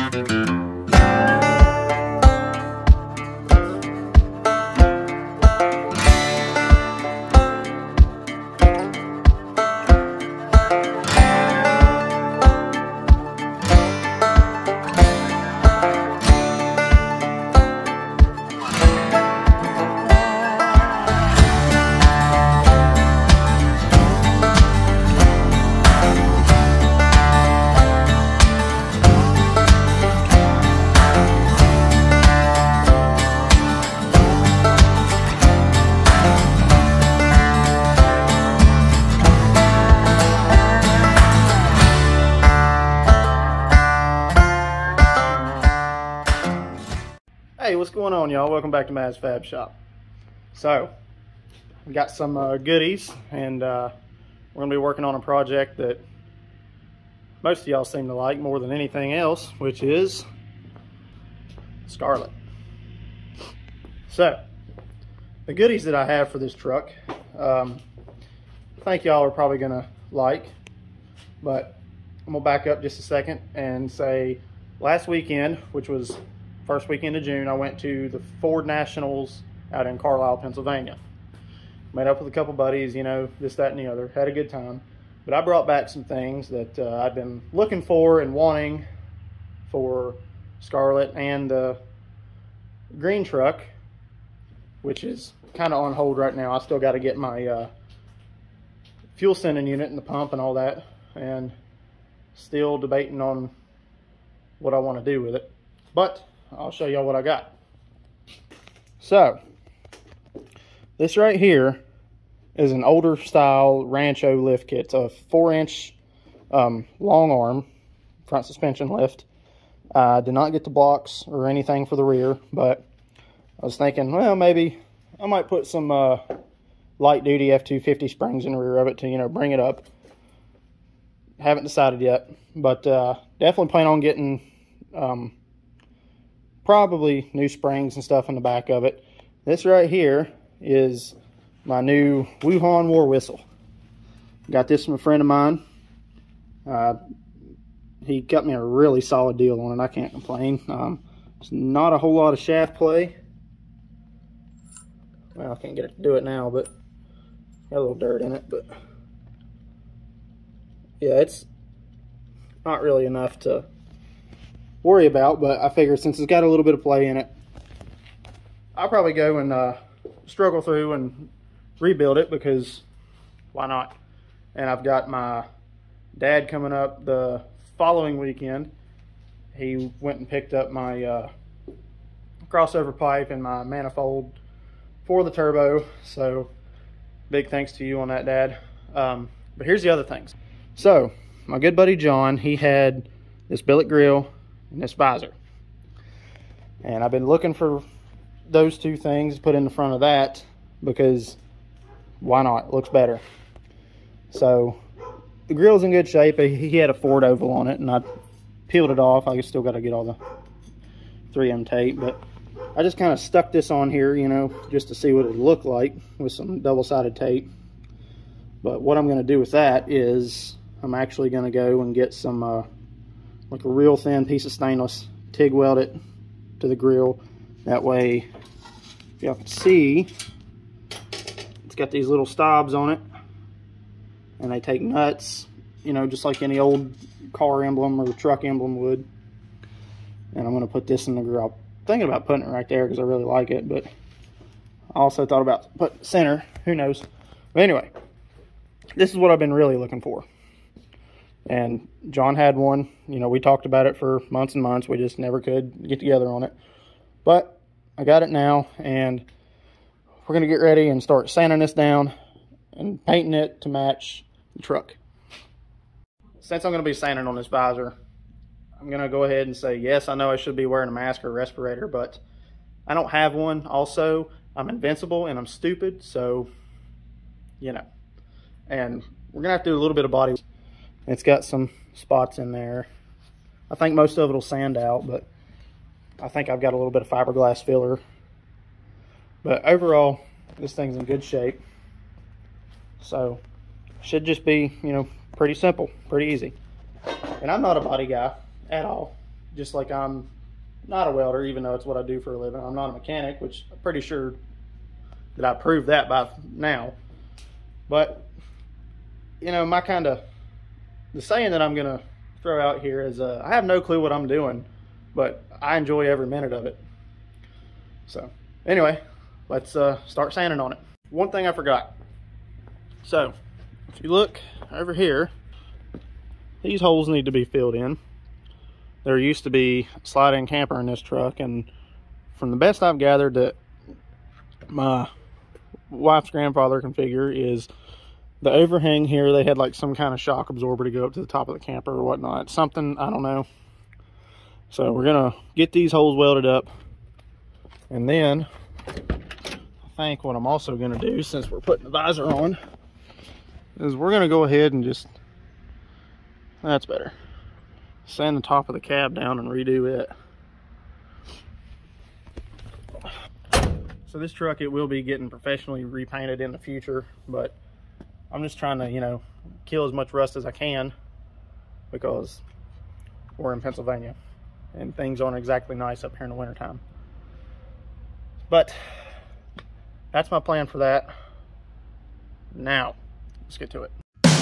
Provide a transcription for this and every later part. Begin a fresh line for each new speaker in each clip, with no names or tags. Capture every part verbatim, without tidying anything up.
Hey, what's going on, y'all? Welcome back to Mad's Fab Shop. So, we got some uh, goodies, and uh, we're going to be working on a project that most of y'all seem to like more than anything else, which is Scarlet. So, the goodies that I have for this truck, um, I think y'all are probably going to like, but I'm going to back up just a second and say last weekend, which was first weekend of June, I went to the Ford Nationals out in Carlisle, Pennsylvania. Met up with a couple buddies, you know, this, that, and the other. Had a good time. But I brought back some things that uh, I've been looking for and wanting for Scarlet and the green truck, which is kind of on hold right now. I still got to get my uh, fuel sending unit and the pump and all that, and still debating on what I want to do with it. But I'll show y'all what I got. So, this right here is an older style Rancho lift kit. It's a four inch um, long arm front suspension lift. I uh, did not get the blocks or anything for the rear, but I was thinking, well, maybe I might put some uh, light duty F two fifty springs in the rear of it to, you know, bring it up. Haven't decided yet, but uh, definitely plan on getting um, probably new springs and stuff in the back of it. This right here is my new Wuhan war whistle. Got this from a friend of mine. Uh, he got me a really solid deal on it. I can't complain. Um, it's not a whole lot of shaft play. Well, I can't get it to do it now, but got a little dirt in it. But yeah, it's not really enough to worry about, but I figured since it's got a little bit of play in it, I'll probably go and uh, struggle through and rebuild it, because why not? And I've got my dad coming up the following weekend. He went and picked up my uh, crossover pipe and my manifold for the turbo, so big thanks to you on that, Dad. Um, but here's the other things. So my good buddy John, he had this billet grill and this visor, and I've been looking for those two things to put in the front of that, because why not? It looks better. So the grill's in good shape. He had a Ford oval on it, and I peeled it off. I still got to get all the three M tape, but I just kind of stuck this on here, you know, just to see what it would look like with some double-sided tape. But what I'm going to do with that is I'm actually going to go and get some uh, like a real thin piece of stainless, TIG weld it to the grill. That way, if y'all can see, it's got these little stobs on it, and they take nuts, you know, just like any old car emblem or truck emblem would. And I'm going to put this in the grill. I'm thinking about putting it right there because I really like it, but I also thought about putting it center. Who knows? But anyway, this is what I've been really looking for. And John had one. You know, we talked about it for months and months. We just never could get together on it. But I got it now, and we're going to get ready and start sanding this down and painting it to match the truck. Since I'm going to be sanding on this visor, I'm going to go ahead and say, yes, I know I should be wearing a mask or a respirator, but I don't have one. Also, I'm invincible and I'm stupid, so, you know. And we're going to have to do a little bit of body. It's got some spots in there. I think most of it will sand out, but I think I've got a little bit of fiberglass filler. But overall, this thing's in good shape. So, should just be, you know, pretty simple, pretty easy. And I'm not a body guy at all, just like I'm not a welder, even though it's what I do for a living. I'm not a mechanic, which I'm pretty sure that I proved that by now. But, you know, my kind of, the saying that I'm going to throw out here is, uh, I have no clue what I'm doing, but I enjoy every minute of it. So, anyway, let's uh, start sanding on it. One thing I forgot. So, if you look over here, these holes need to be filled in. There used to be a slide-in camper in this truck, and from the best I've gathered that my wife's grandfather can figure is the overhang here, they had like some kind of shock absorber to go up to the top of the camper or whatnot. Something, I don't know. So we're gonna get these holes welded up, and then I think what I'm also gonna do, since we're putting the visor on, is we're gonna go ahead and just, that's better, sand the top of the cab down and redo it. So this truck, it will be getting professionally repainted in the future, but I'm just trying to, you know, kill as much rust as I can, because we're in Pennsylvania and things aren't exactly nice up here in the wintertime. But that's my plan for that. Now, let's get to it.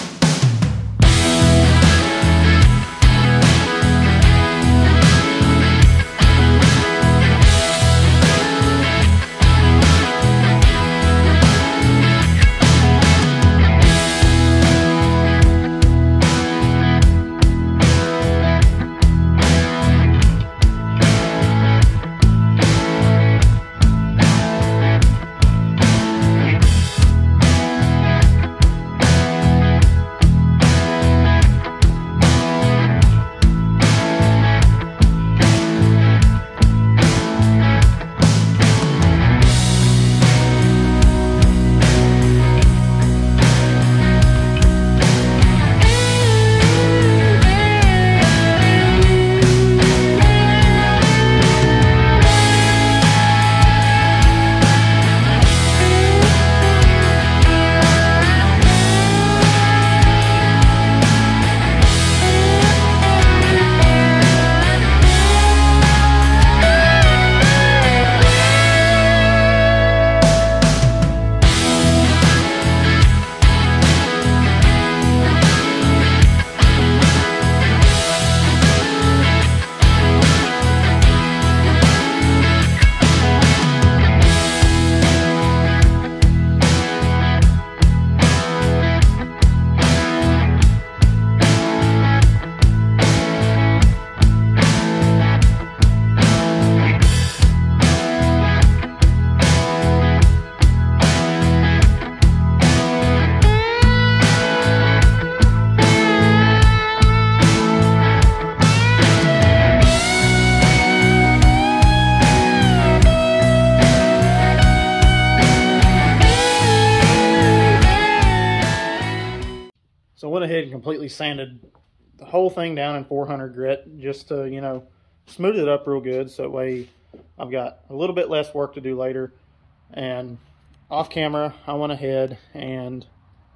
So I went ahead and completely sanded the whole thing down in four hundred grit, just to, you know, smooth it up real good, so that way I've got a little bit less work to do later. And off camera, I went ahead and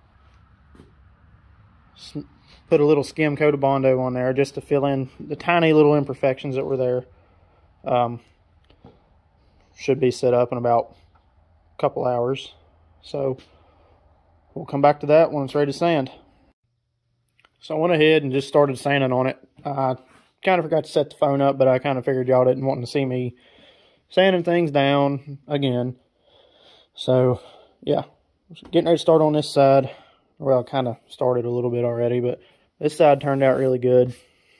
put a little skim coat of Bondo on there just to fill in the tiny little imperfections that were there. Um, should be set up in about a couple hours. So we'll come back to that when it's ready to sand. So I went ahead and just started sanding on it. I kind of forgot to set the phone up, but I kind of figured y'all didn't want to see me sanding things down again. So yeah, getting ready to start on this side. Well, I kind of started a little bit already, but this side turned out really good.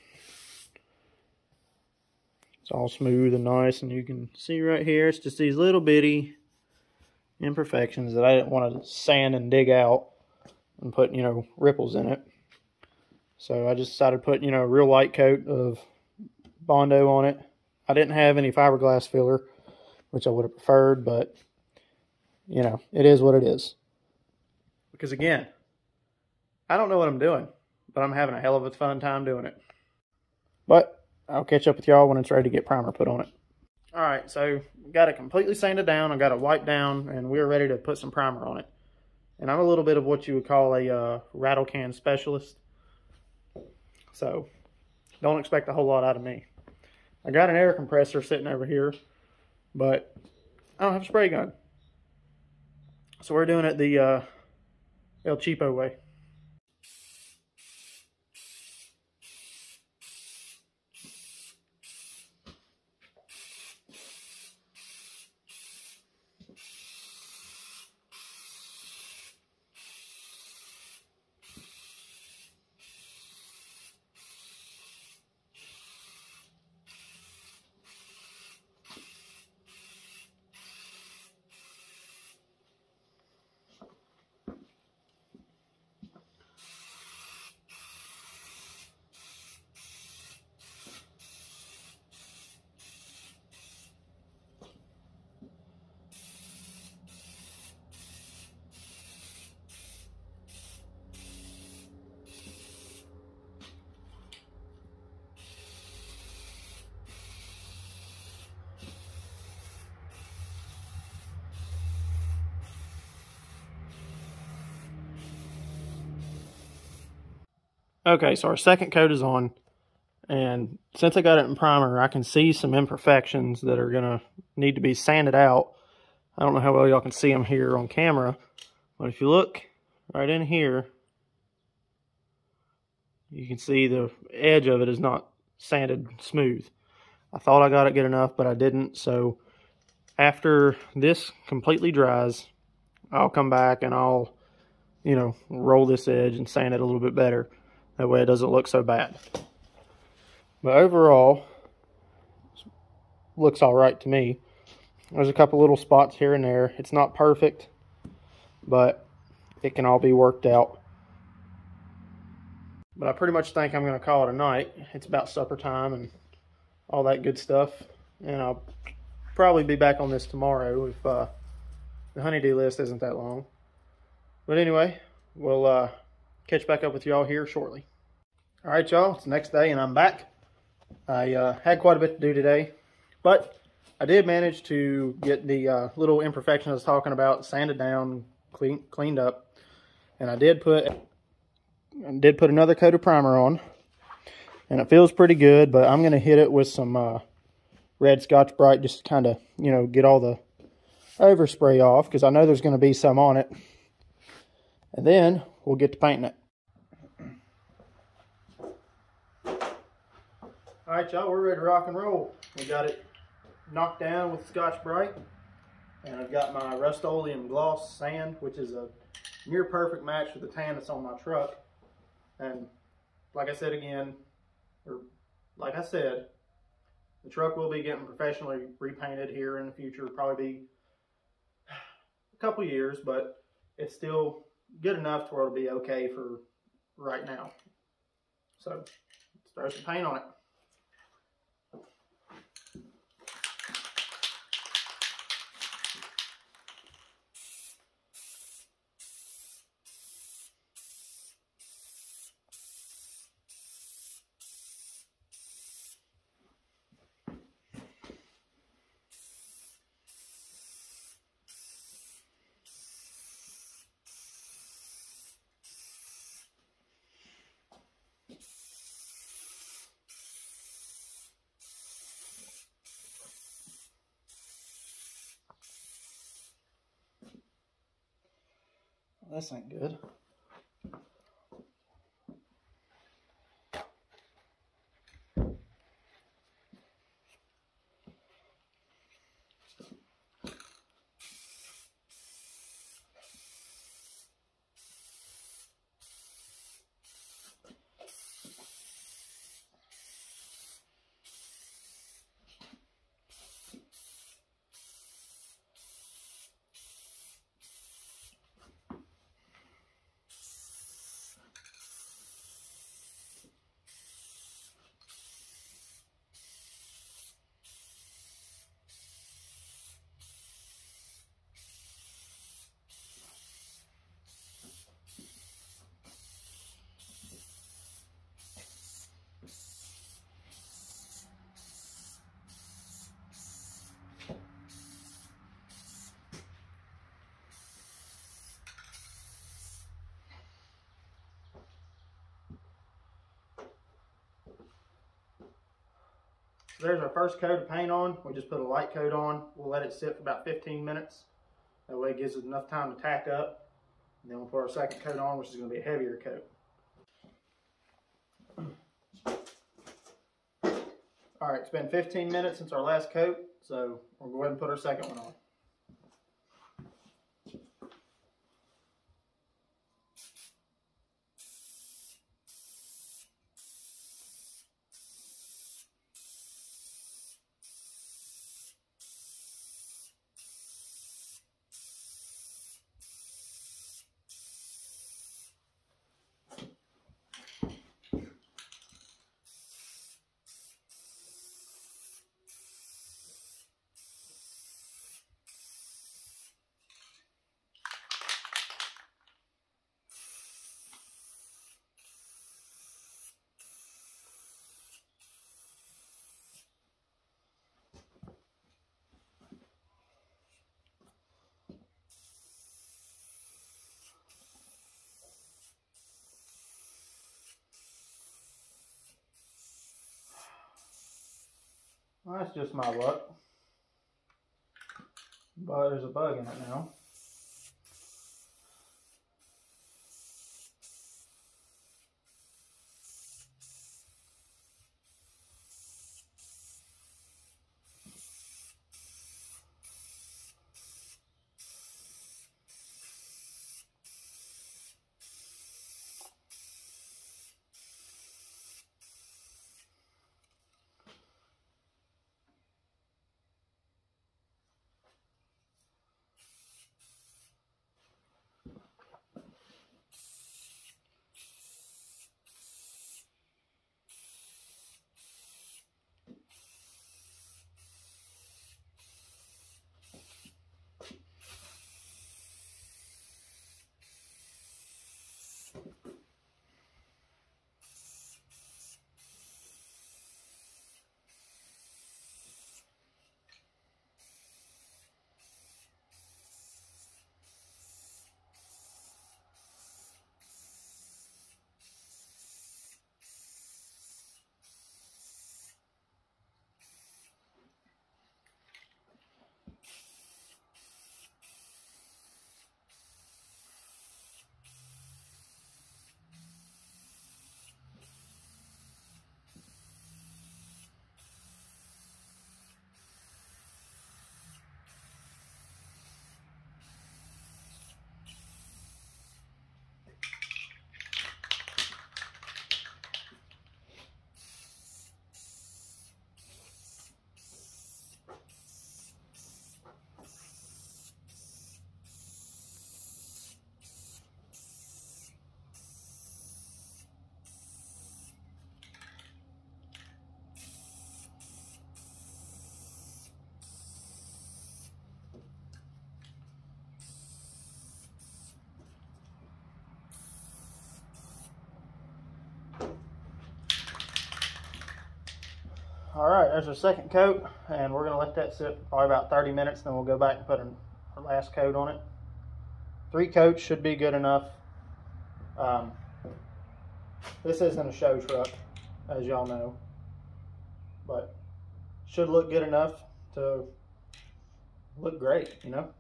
It's all smooth and nice, and you can see right here, it's just these little bitty imperfections that I didn't want to sand and dig out and put, you know, ripples in it. So I just decided to put, you know, a real light coat of Bondo on it. I didn't have any fiberglass filler, which I would have preferred, but, you know, it is what it is. Because again, I don't know what I'm doing, but I'm having a hell of a fun time doing it. But I'll catch up with y'all when it's ready to get primer put on it. Alright, so got it completely sanded down. I got it wiped down, and we're ready to put some primer on it. And I'm a little bit of what you would call a uh, rattle can specialist. So don't expect a whole lot out of me. I got an air compressor sitting over here, but I don't have a spray gun. So we're doing it the uh, El Cheapo way. Okay, so our second coat is on, and since I got it in primer, I can see some imperfections that are gonna need to be sanded out. I don't know how well y'all can see them here on camera, but if you look right in here, you can see the edge of it is not sanded smooth. I thought I got it good enough, but I didn't. So after this completely dries, I'll come back and I'll, you know, roll this edge and sand it a little bit better. That way it doesn't look so bad. But overall, looks all right to me. There's a couple little spots here and there. It's not perfect, but it can all be worked out. But I pretty much think I'm going to call it a night. It's about supper time and all that good stuff. And I'll probably be back on this tomorrow if uh, the honeydew list isn't that long. But anyway, we'll uh, catch back up with y'all here shortly. All right, y'all, it's the next day and I'm back. I uh, had quite a bit to do today, but I did manage to get the uh, little imperfection I was talking about sanded down, clean, cleaned up, and I did put I did put another coat of primer on, and it feels pretty good. But I'm gonna hit it with some uh, red Scotch Brite just to kind of, you know, get all the overspray off, because I know there's gonna be some on it, and then we'll get to painting it. All right, y'all, we're ready to rock and roll. We got it knocked down with Scotch Brite, and I've got my Rust-Oleum Gloss sand, which is a near perfect match with the tan that's on my truck. And like I said again, or like I said, the truck will be getting professionally repainted here in the future. Probably be a couple years, but it's still good enough to where it'll be okay for right now. So let's throw some paint on it. This ain't good. So there's our first coat of paint on. We just put a light coat on. We'll let it sit for about fifteen minutes. That way it gives it enough time to tack up. And then we'll put our second coat on, which is going to be a heavier coat. All right, it's been fifteen minutes since our last coat, so we'll go ahead and put our second one on. Well, that's just my luck. But there's a bug in it now. All right, there's our second coat, and we're gonna let that sit for probably about thirty minutes, then we'll go back and put our last coat on it. Three coats should be good enough. Um, this isn't a show truck, as y'all know, but should look good enough to look great, you know?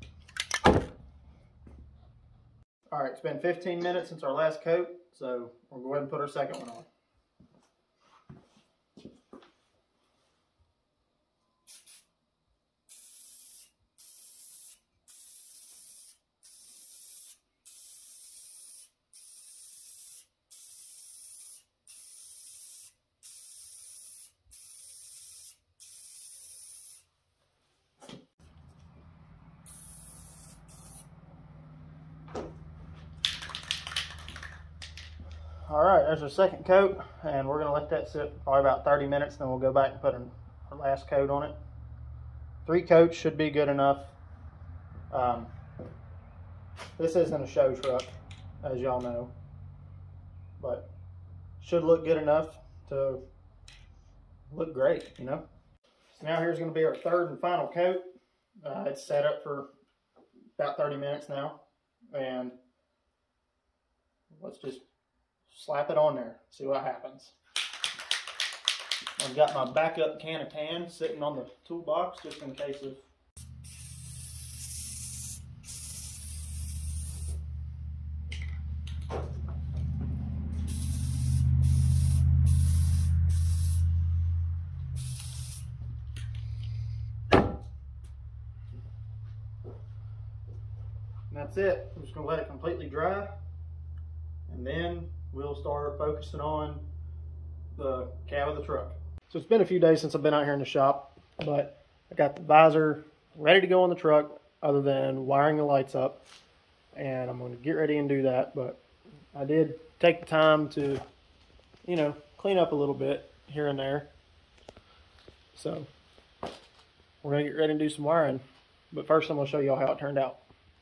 All right, it's been fifteen minutes since our last coat, so we'll go ahead and put our second one on. All right, there's our second coat, and we're gonna let that sit for probably about thirty minutes, then we'll go back and put our last coat on it. Three coats should be good enough. Um, this isn't a show truck, as y'all know, but should look good enough to look great, you know? So now here's gonna be our third and final coat. Uh, it's set up for about thirty minutes now, and let's just slap it on there, see what happens. I've got my backup can of tan sitting on the toolbox just in case of and that's it. I'm just going to let it completely dry, and then we'll start focusing on the cab of the truck. So it's been a few days since I've been out here in the shop, but I got the visor ready to go on the truck other than wiring the lights up, and I'm going to get ready and do that. But I did take the time to, you know, clean up a little bit here and there. So we're going to get ready and do some wiring, but first I'm going to show y'all how it turned out.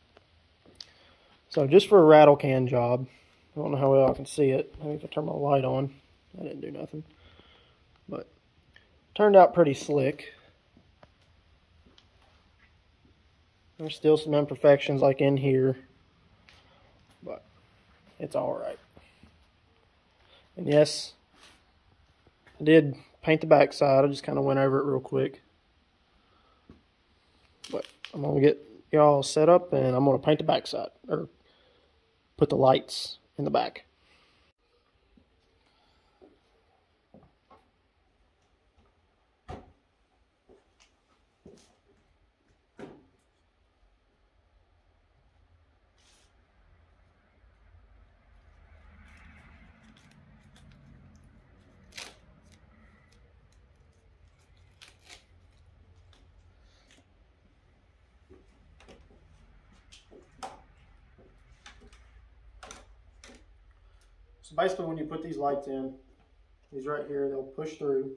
So just for a rattle can job, I don't know how well I can see it. Maybe if I turn my light on. I didn't do nothing. But turned out pretty slick. There's still some imperfections like in here, but it's alright. And yes, I did paint the back side. I just kind of went over it real quick. But I'm going to get y'all set up and I'm going to paint the back side, or put the lights in the back. So basically when you put these lights in, these right here, they'll push through.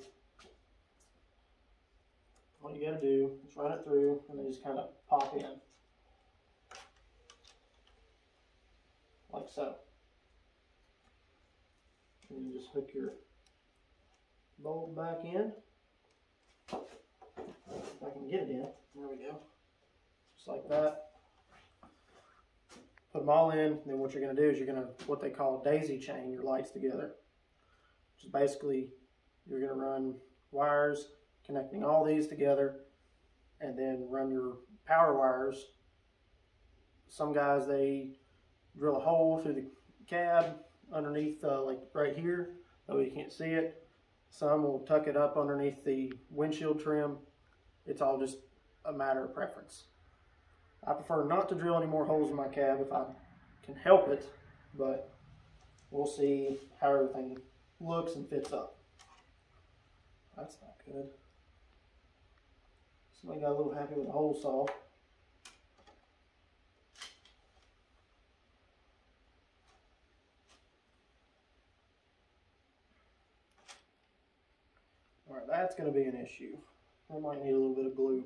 All you gotta do is run it through and they just kind of pop in. Like so. And you just hook your bulb back in. If I can get it in, there we go. Just like that. Put them all in, then what you're going to do is you're going to, what they call daisy chain your lights together. Which is basically, you're going to run wires connecting all these together, and then run your power wires. Some guys, they drill a hole through the cab underneath, uh, like right here, though you can't see it. Some will tuck it up underneath the windshield trim. It's all just a matter of preference. I prefer not to drill any more holes in my cab if I can help it, but we'll see how everything looks and fits up. That's not good. Somebody got a little happy with the hole saw. Alright, that's going to be an issue. I might need a little bit of glue.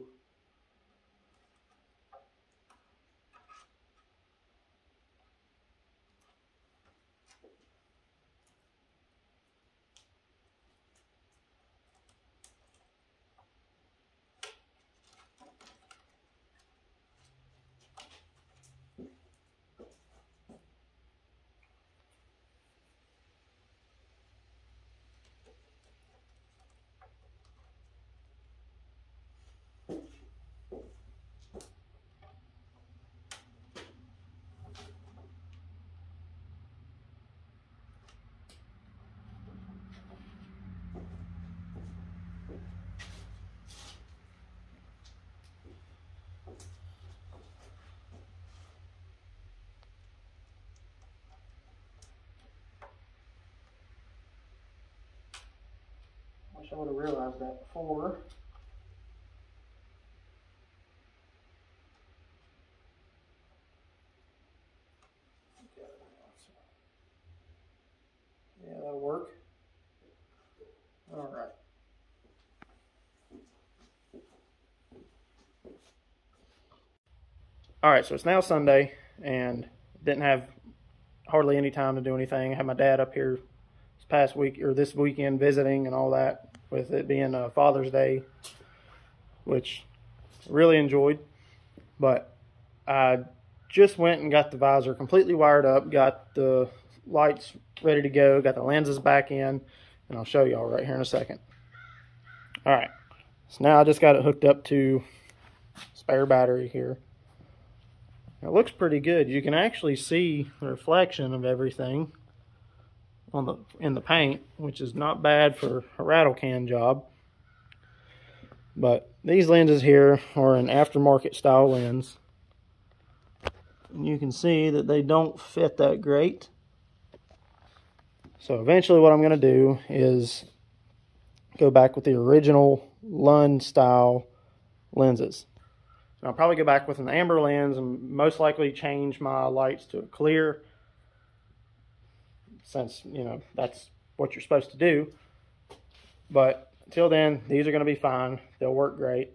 Wish I would have realized that before. Yeah, that'll work. All right. All right, so it's now Sunday, and didn't have hardly any time to do anything. I had my dad up here this past week, or this weekend, visiting and all that, with it being uh, Father's Day, which I really enjoyed. But I just went and got the visor completely wired up, got the lights ready to go, got the lenses back in, and I'll show y'all right here in a second. All right, so now I just got it hooked up to spare battery here. It looks pretty good. You can actually see the reflection of everything on the in the paint, which is not bad for a rattle can job. But these lenses here are an aftermarket style lens. And you can see that they don't fit that great. So eventually what I'm going to do is go back with the original Lund style lenses. So I'll probably go back with an amber lens and most likely change my lights to a clear, since, you know, that's what you're supposed to do. But until then, these are going to be fine. They'll work great.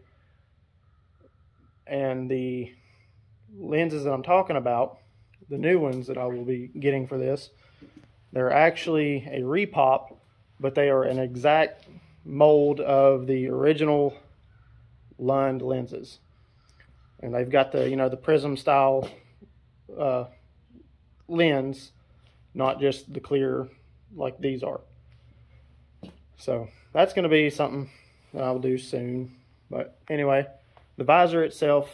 And the lenses that I'm talking about, the new ones that I will be getting for this, they're actually a repop, but they are an exact mold of the original Lund lenses. And they've got the, you know, the prism style uh, lens, not just the clear like these are. So that's going to be something that I'll do soon. But anyway, the visor itself,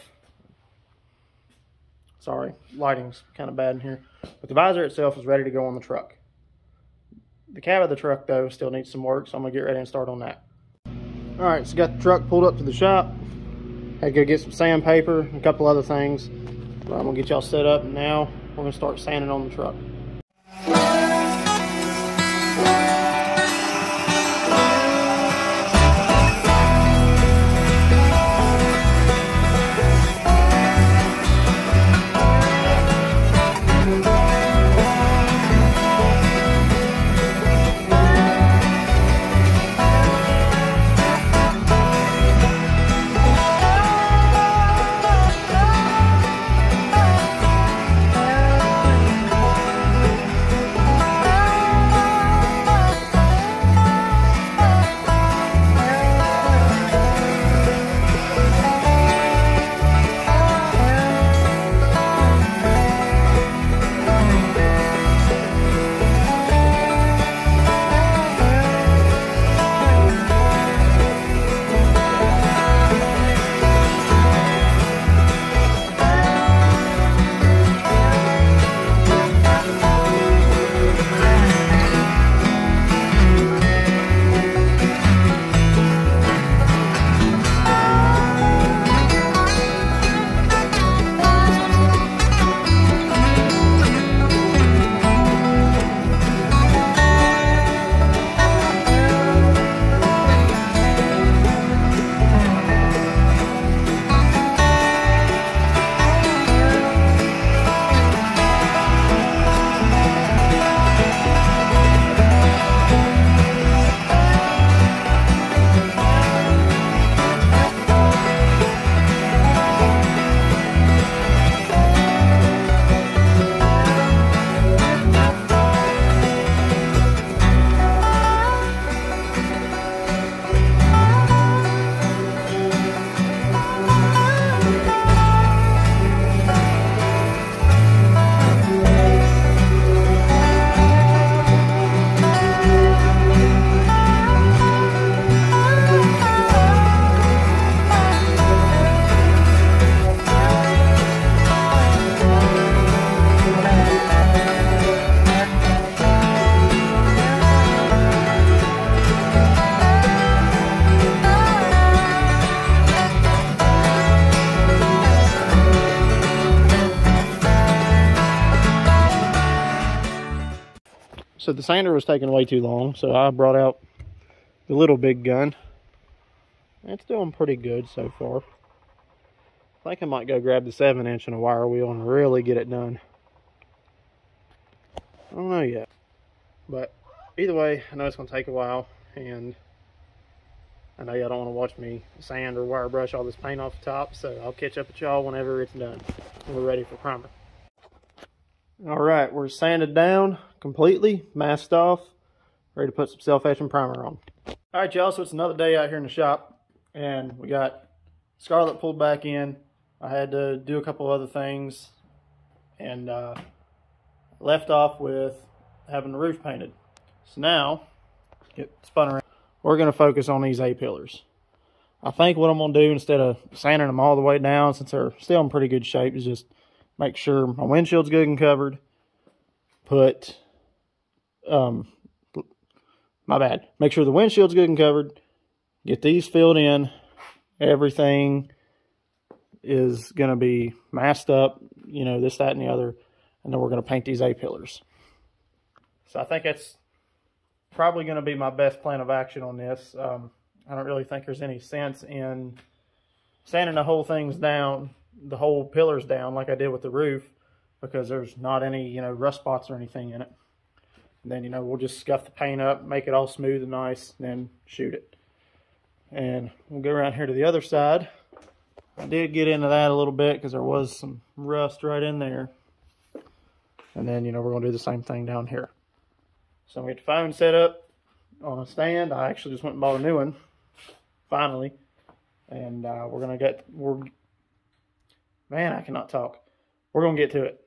sorry, lighting's kind of bad in here, but the visor itself is ready to go on the truck. The cab of the truck, though, still needs some work, so I'm going to get ready and start on that. All right, so got the truck pulled up to the shop. Had to go get some sandpaper and a couple other things. But I'm going to get y'all set up, and now we're going to start sanding on the truck. So the sander was taking way too long, so I brought out the little big gun. It's doing pretty good so far. I think I might go grab the seven inch and a wire wheel and really get it done. I don't know yet. But either way, I know it's going to take a while, and I know y'all don't want to watch me sand or wire brush all this paint off the top, so I'll catch up with y'all whenever it's done. We're ready for primer. Alright, we're sanded down completely, masked off, ready to put some self-etching primer on. Alright y'all, so it's another day out here in the shop, and we got Scarlet pulled back in. I had to do a couple other things, and uh, left off with having the roof painted. So now, get spun around. we're going to focus on these A-pillars. I think what I'm going to do, instead of sanding them all the way down, since they're still in pretty good shape, is just make sure my windshield's good and covered. Put, um, my bad, make sure the windshield's good and covered. Get these filled in. Everything is going to be masked up, you know, this, that, and the other. And then we're going to paint these A-pillars. So I think that's probably going to be my best plan of action on this. Um, I don't really think there's any sense in sanding the whole things down, the whole pillars down like I did with the roof, because there's not any, you know, rust spots or anything in it. And then, you know, we'll just scuff the paint up, make it all smooth and nice, then shoot it. And we'll go around here to the other side. I did get into that a little bit because there was some rust right in there. And then, you know, we're going to do the same thing down here. So we get the phone set up on a stand. I actually just went and bought a new one, finally. And uh, we're going to get, we're, man, I cannot talk. We're going to get to it.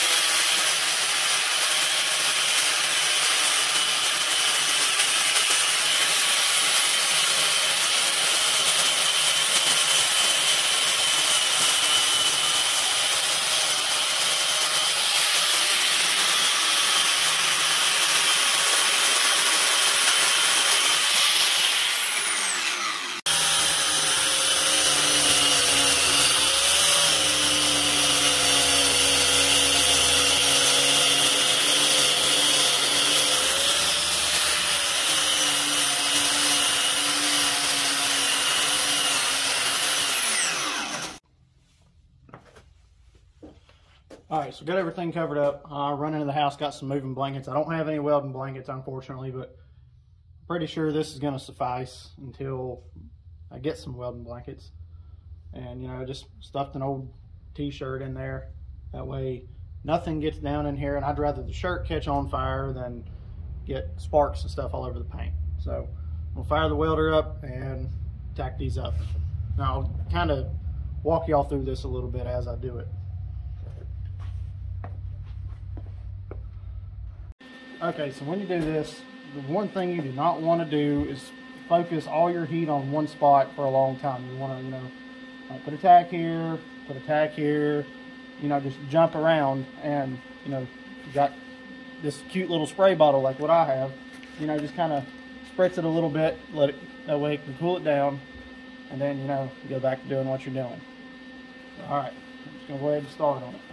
Alright, so got everything covered up. Uh, run into the house, got some moving blankets. I don't have any welding blankets, unfortunately, but I'm pretty sure this is going to suffice until I get some welding blankets. And, you know, I just stuffed an old t-shirt in there. That way nothing gets down in here, and I'd rather the shirt catch on fire than get sparks and stuff all over the paint. So we'll fire the welder up and tack these up. Now I'll kind of walk y'all through this a little bit as I do it. Okay, so when you do this, the one thing you do not want to do is focus all your heat on one spot for a long time. You want to, you know, like put a tack here, put a tack here, you know, just jump around. And, you know, you got this cute little spray bottle like what I have, you know, just kind of spritz it a little bit, let it, that way it can cool it down, and then, you know, you go back to doing what you're doing. All right, I'm just going to go ahead and start on it.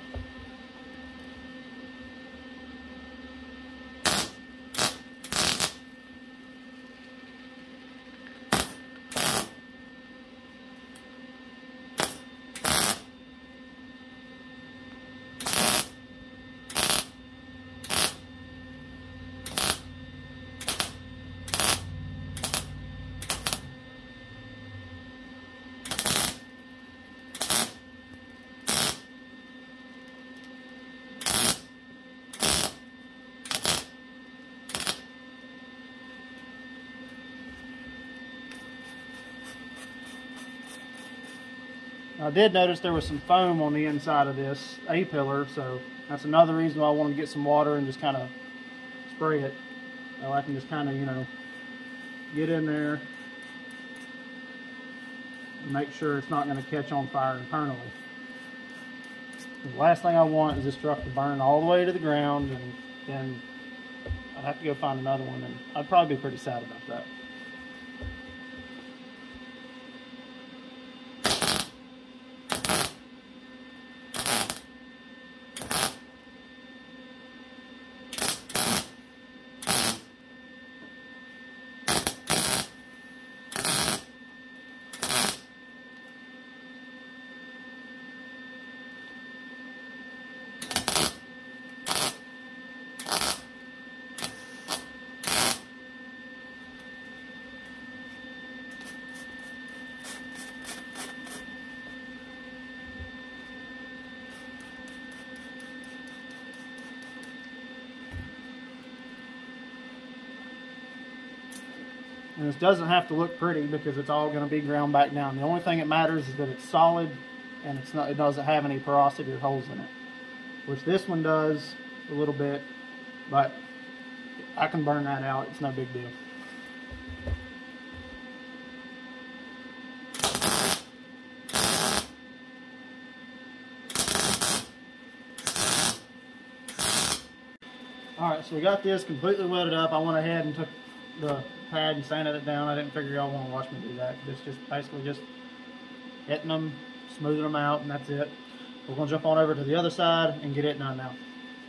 I did notice there was some foam on the inside of this A-pillar, so that's another reason why I wanted to get some water and just kind of spray it. So I can just kind of, you know, get in there and make sure it's not going to catch on fire internally. The last thing I want is this truck to burn all the way to the ground, and then I'd have to go find another one, and I'd probably be pretty sad about that. And this doesn't have to look pretty because it's all going to be ground back down. The only thing that matters is that it's solid and it's not, it doesn't have any porosity or holes in it. Which this one does a little bit, but I can burn that out. It's no big deal. All right, so we got this completely welded up. I went ahead and took the pad and sanded it down. I didn't figure y'all want to watch me do that. It's just basically just hitting them, smoothing them out, and that's it. We're gonna jump on over to the other side and get it done now.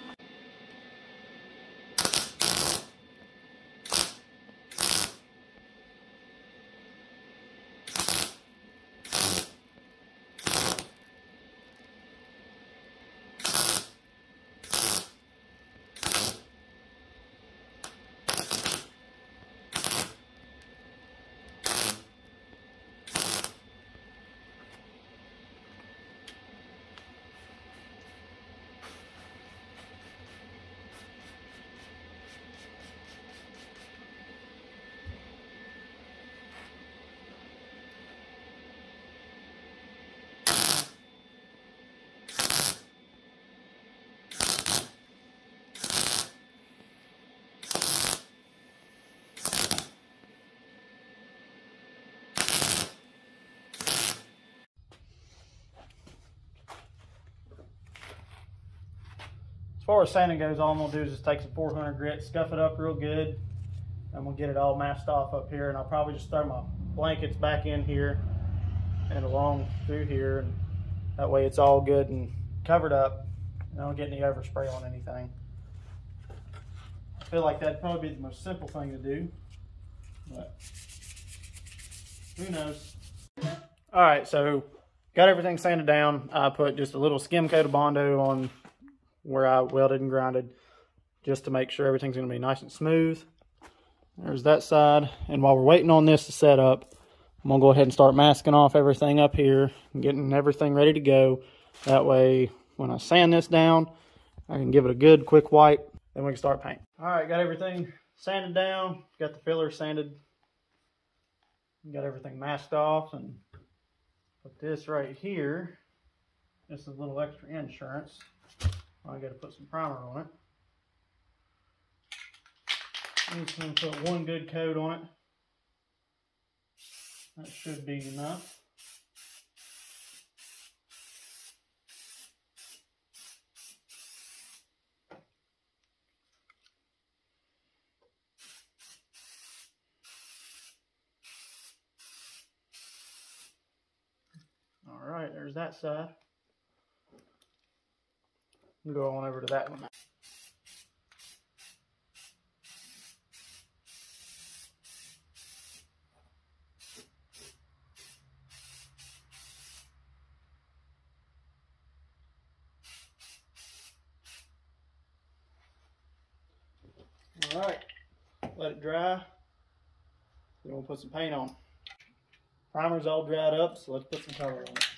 As far as sanding goes, all I'm gonna do is just take some four hundred grit, scuff it up real good. I'm gonna get it all masked off up here, and I'll probably just throw my blankets back in here and along through here, and that way it's all good and covered up, and I don't get any overspray on anything. I feel like that'd probably be the most simple thing to do, but who knows. All right, so got everything sanded down. I put just a little skim coat of Bondo on where I welded and grinded, just to make sure everything's going to be nice and smooth. There's that side. And while we're waiting on this to set up, I'm going to go ahead and start masking off everything up here and getting everything ready to go. That way, when I sand this down, I can give it a good quick wipe, then we can start painting. All right, got everything sanded down, got the filler sanded, got everything masked off, and put this right here. This is a little extra insurance. I got to put some primer on it. I'm just going to put one good coat on it. That should be enough. All right, there's that side. Go on over to that one. All right, let it dry. Then we'll put some paint on. Primer's all dried up, so let's put some color on it.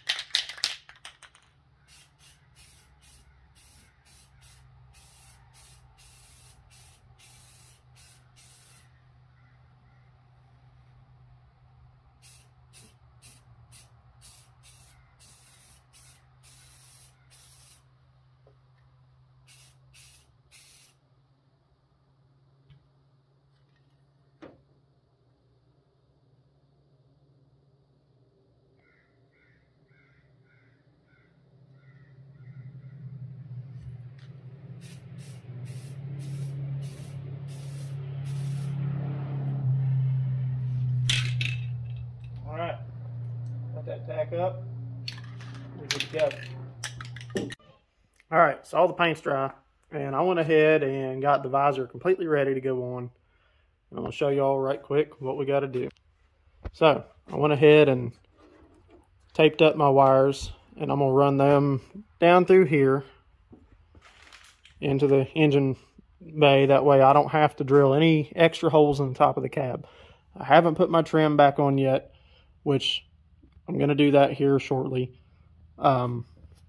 That tack up, we're good to go. All right, so all the paint's dry, and I went ahead and got the visor completely ready to go on. And I'm gonna show y'all right quick what we got to do. So I went ahead and taped up my wires, and I'm gonna run them down through here into the engine bay. That way I don't have to drill any extra holes in the top of the cab. I haven't put my trim back on yet, which I'm going to do that here shortly. Um,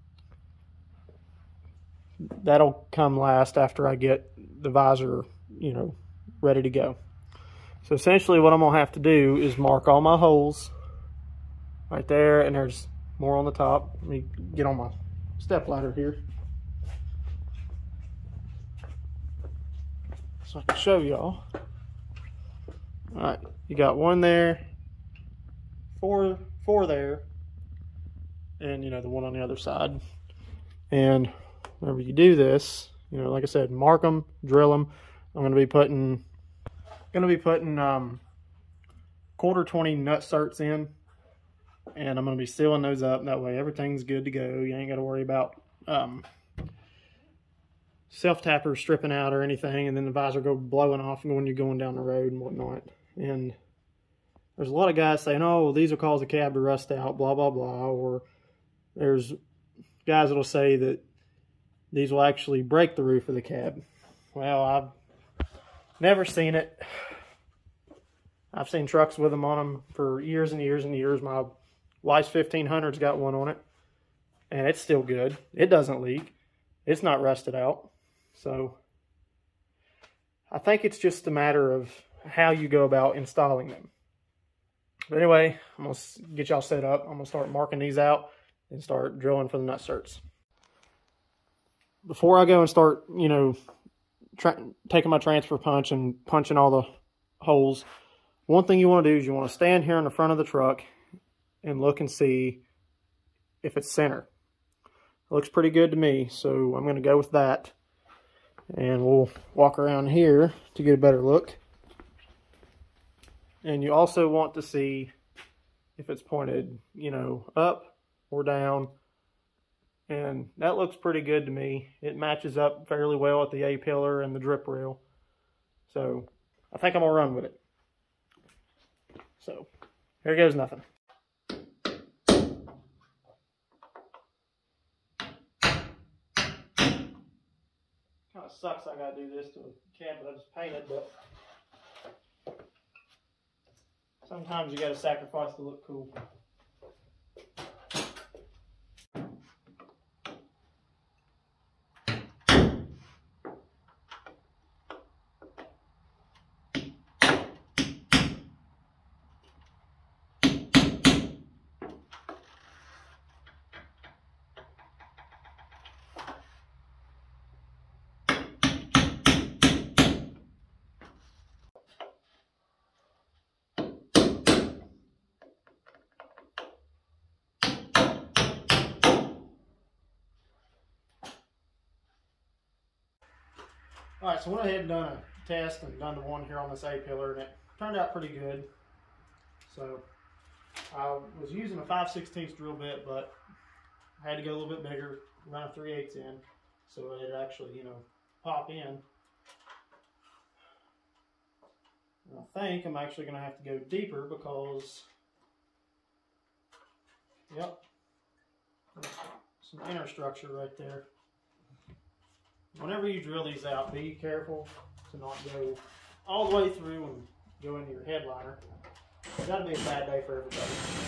that'll come last after I get the visor, you know, ready to go. So essentially what I'm going to have to do is mark all my holes right there, and there's more on the top. Let me get on my step ladder here so I can show y'all. All right, you got one there, four four there, and you know, the one on the other side. And whenever you do this, You know, like I said, mark them, drill them. I'm going to be putting, going to be putting um, quarter twenty nut certs in, and I'm going to be sealing those up. That way everything's good to go. You ain't got to worry about um, self-tapper stripping out or anything, and then the visor go blowing off when you're going down the road and whatnot. And there's a lot of guys saying, oh, well, these will cause the cab to rust out, blah, blah, blah. Or there's guys that'll say that these will actually break the roof of the cab. Well, I've never seen it. I've seen trucks with them on them for years and years and years. My wife's fifteen hundred's got one on it, and it's still good. It doesn't leak. It's not rusted out. So I think it's just a matter of how you go about installing them. But anyway, I'm going to get y'all set up. I'm going to start marking these out and start drilling for the nut certs. Before I go and start, you know, taking my transfer punch and punching all the holes, one thing you want to do is you want to stand here in the front of the truck and look and see if it's center. It looks pretty good to me, so I'm going to go with that. And we'll walk around here to get a better look. And you also want to see if it's pointed, you know, up or down. And that looks pretty good to me. It matches up fairly well with the A-pillar and the drip rail. So I think I'm going to run with it. So here goes nothing. Kind of sucks I got to do this to a cab that I just painted, but sometimes you got to sacrifice to look cool. Alright, so I went ahead and done a test and done the one here on this A-pillar, and it turned out pretty good. So I was using a five sixteenths drill bit, but I had to go a little bit bigger, run a three eighths in, so it actually, you know, pop in. And I think I'm actually going to have to go deeper because, yep, there's some inner structure right there. Whenever you drill these out, be careful to not go all the way through and go into your headliner. That'll be a bad day for everybody.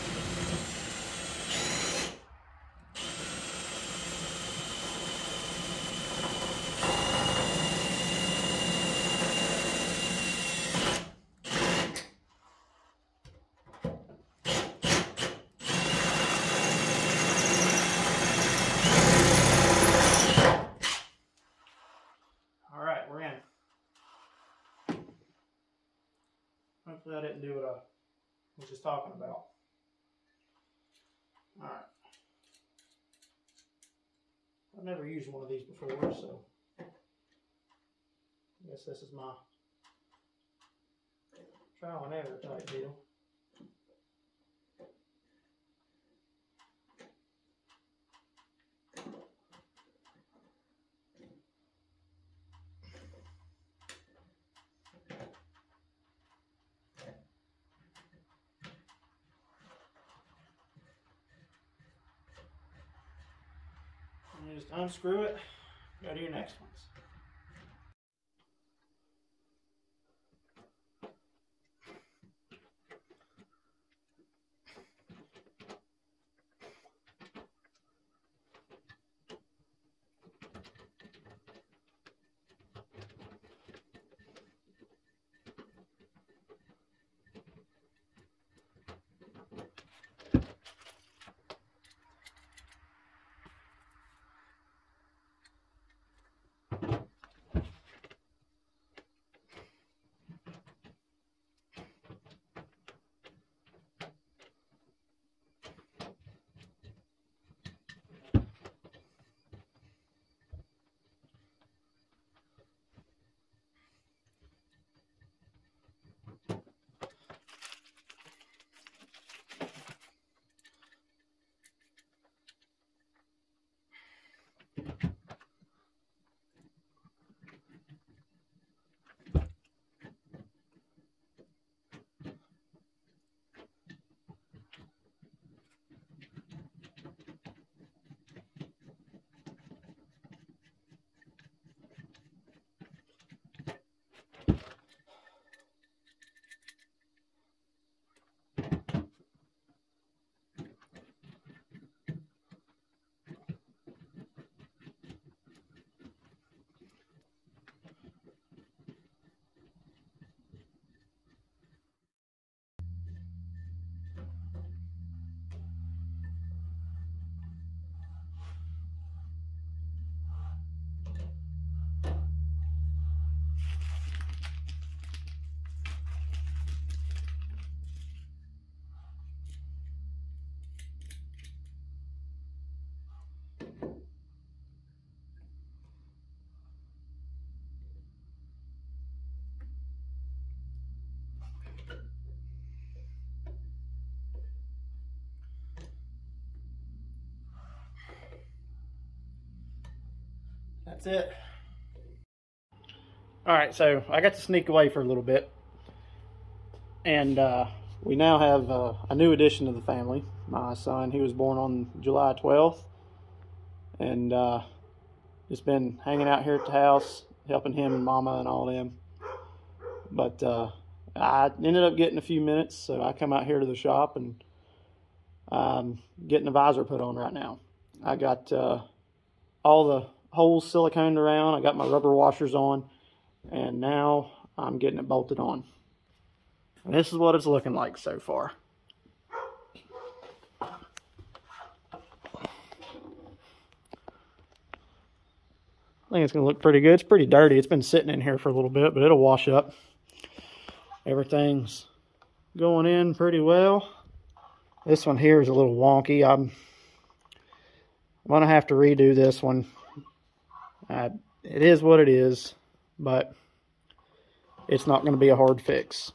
Hopefully I didn't do what I was just talking about. Alright. I've never used one of these before, so I guess this is my trial and error type deal. You just unscrew it, go to your next ones. That's it. All right, so I got to sneak away for a little bit, and uh, we now have uh, a new addition to the family. My son, he was born on July twelfth, and uh, just been hanging out here at the house, helping him and Mama and all them. But uh, I ended up getting a few minutes, so I come out here to the shop and I'm getting the visor put on right now. I got uh, all the holes siliconed around. I got my rubber washers on, and now I'm getting it bolted on. And this is what it's looking like so far. I think it's going to look pretty good. It's pretty dirty. It's been sitting in here for a little bit, but it'll wash up. Everything's going in pretty well. This one here is a little wonky. I'm, I'm going to have to redo this one. Uh, it is what it is, but it's not going to be a hard fix.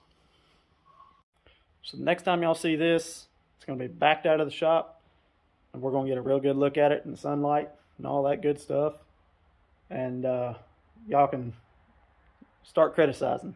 So the next time y'all see this, it's going to be backed out of the shop, and we're going to get a real good look at it in the sunlight and all that good stuff. And uh, y'all can start criticizing.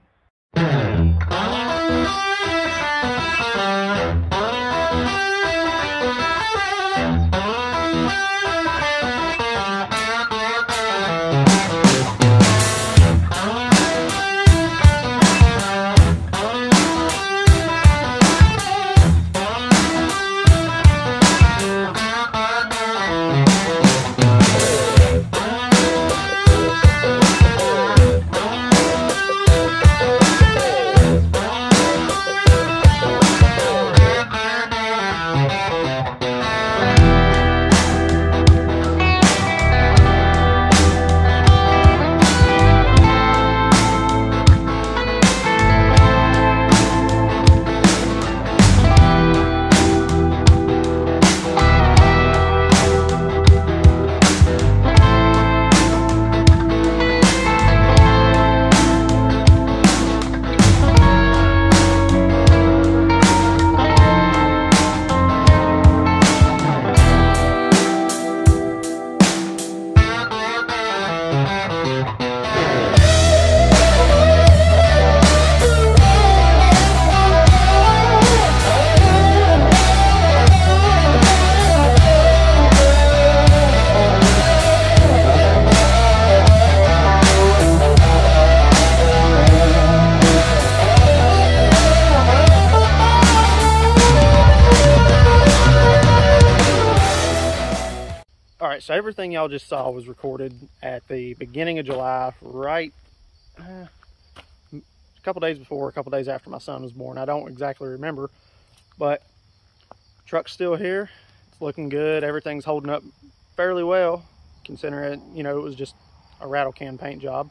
Alright, so everything y'all just saw was recorded at the beginning of July, right uh, a couple days before, a couple days after my son was born. I don't exactly remember, but truck's still here. It's looking good. Everything's holding up fairly well, considering, you know, it was just a rattle can paint job.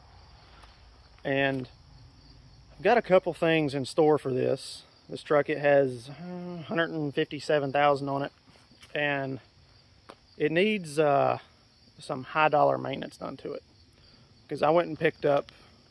And I've got a couple things in store for this. This truck, it has uh, one hundred fifty-seven thousand on it, and it needs uh, some high dollar maintenance done to it. Because I went and picked up,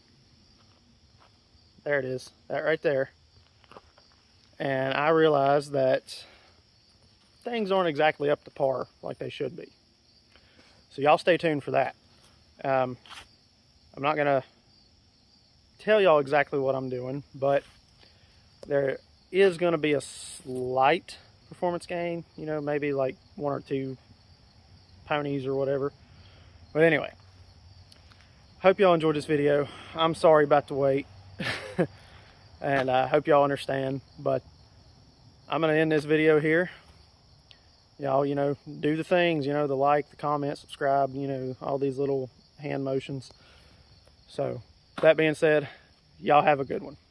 there it is, that right there. And I realized that things aren't exactly up to par like they should be. So y'all stay tuned for that. Um, I'm not gonna tell y'all exactly what I'm doing, but there is gonna be a slight performance gain, you know, maybe like one or two ponies or whatever. But anyway, hope y'all enjoyed this video. I'm sorry about the wait. And I hope y'all understand, but I'm gonna end this video here. Y'all, you know, do the things, you know, the like, the comment, subscribe, you know, all these little hand motions. So that being said, y'all have a good one.